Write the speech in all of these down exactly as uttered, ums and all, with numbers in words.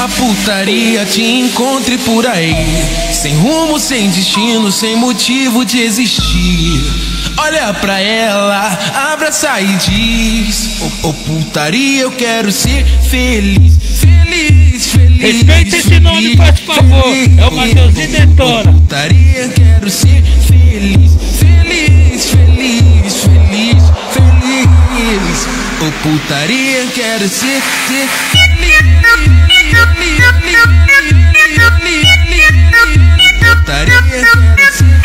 a putaria te encontre por aí, sem rumo, sem destino, sem motivo de existir. Olha pra ela, abraça e diz: ô, ô putaria, eu quero ser feliz, feliz, feliz. Respeita esse nome, faz favor. É o Mateuzinho Detona. Ô putaria, quero ser feliz, feliz, feliz, feliz, feliz. Ô putaria, quero ser, ser feliz. Putaria, quero ser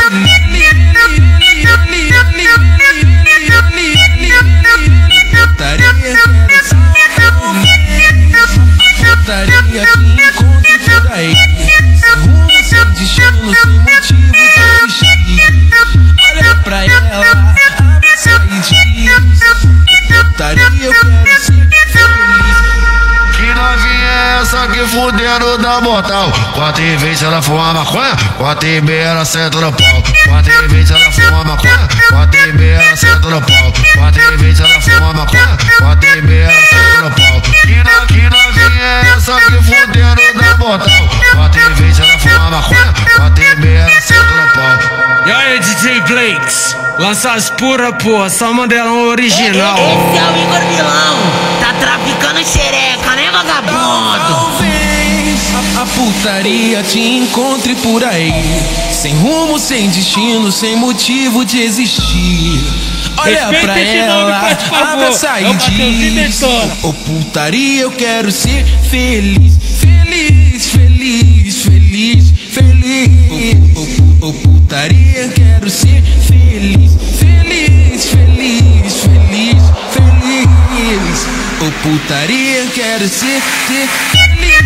putaria que encontre por aí, sem rumo, sem destino, sem motivo de existir. Olha pra ela, abraça e diz: putaria, eu quero ser feliz. Que novinha é essa que fudendo da mortal? Quatro e vinte ela fuma maconha, quatro e meia ela senta no pau. Quatro e vinte ela fuma maconha, quatro e meia ela senta no pau. Quatro e vinte ela fuma maconha, quatro e meia ela senta no pau. Que, no, que novinha é essa que fudendo da mortal? Quatro e vinte ela fuma maconha, quatro e meia ela senta no pau. E aí, D J Blakes, lança as pura, porra, só modelão original. Esse é o Igor Milão, tá traficando xereca, né, vagabundo? Talvez a, a putaria te encontre por aí, sem rumo, sem destino, sem motivo de existir. Olha Respeita pra esse ela, nome, faz favor. abraça É e o Mateuzinho diz: Detona. ô putaria, eu quero ser feliz, feliz, feliz, feliz, feliz. Ô, ô, ô putaria, quero ser feliz, feliz, feliz, feliz, feliz. Ô putaria, quero ser, ser feliz.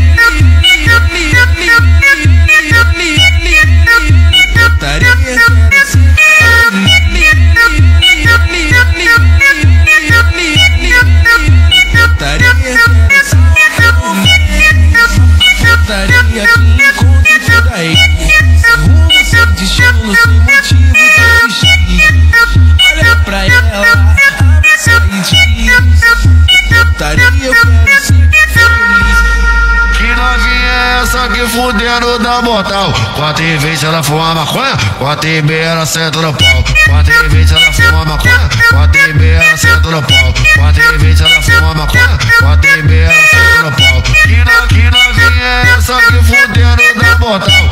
Putaria, quero ser putaria que encontre por aí, sem rumo, sem destino, sem motivo de existir. Olha pra ela, abraça e diz: putaria, eu quero ser feliz. Que novinha é essa que fudendo da mortal? Quatro e vinte ela fuma maconha, quatro e meia ela senta no pau. Quatro e vinte ela fuma maconha, quatro e meia ela senta no pau. Quatro e vinte ela fuma maconha, quatro e meia ela senta no pau. Que, no, que novinha é essa que fudendo da mortal?